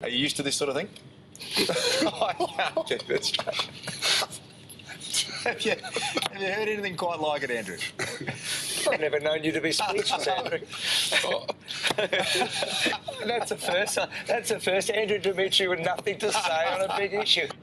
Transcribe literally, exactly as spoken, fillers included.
Are you used to this sort of thing? I can't keep it straight. Have you, have you heard anything quite like it, Andrew? I've never known you to be speechless, Andrew. That's the first. That's the first Andrew Demetriou with nothing to say on a big issue.